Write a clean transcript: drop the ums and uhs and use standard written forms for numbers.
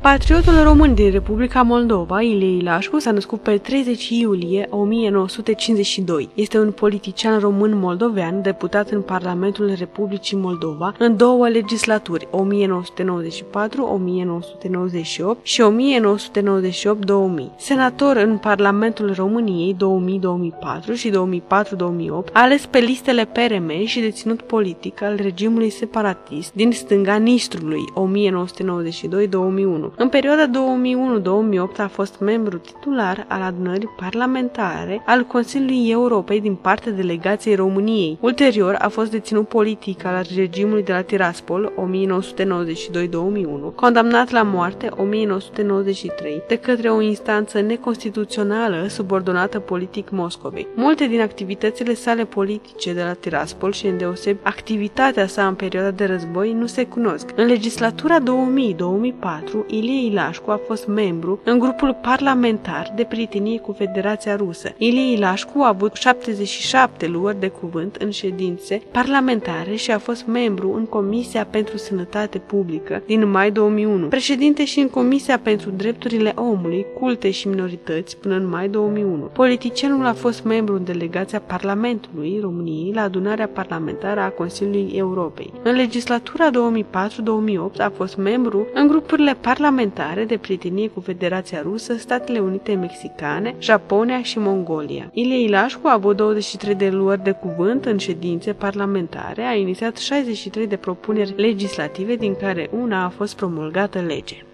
Patriotul român din Republica Moldova, Ilie Ilascu, s-a născut pe 30 iulie 1952. Este un politician român moldovean, deputat în Parlamentul Republicii Moldova în două legislaturi, 1994-1998 și 1998-2000. Senator în Parlamentul României 2000-2004 și 2004-2008, ales pe listele PRM și deținut politic al regimului separatist din stânga Nistrului 1992-2001. În perioada 2001-2008 a fost membru titular al adunării parlamentare al Consiliului Europei din partea delegației României. Ulterior a fost deținut politic al regimului de la Tiraspol 1992-2001, condamnat la moarte 1993 de către o instanță neconstituțională subordonată politic Moscovei. Multe din activitățile sale politice de la Tiraspol și îndeosebi activitatea sa în perioada de război nu se cunosc. În legislatura 2000-2004, Ilie Ilascu a fost membru în grupul parlamentar de prietenie cu Federația Rusă. Ilie Ilascu a avut 77 luări de cuvânt în ședințe parlamentare și a fost membru în Comisia pentru Sănătate Publică din mai 2001, președinte și în Comisia pentru Drepturile Omului, Culte și Minorități până în mai 2001. Politicianul a fost membru în delegația Parlamentului României la adunarea parlamentară a Consiliului Europei. În legislatura 2004-2008 a fost membru în grupurile parlamentare de prietenie cu Federația Rusă, Statele Unite Mexicane, Japonia și Mongolia. Ilie Ilascu a avut 23 de luări de cuvânt în ședințe parlamentare, a inițiat 63 de propuneri legislative, din care una a fost promulgată lege.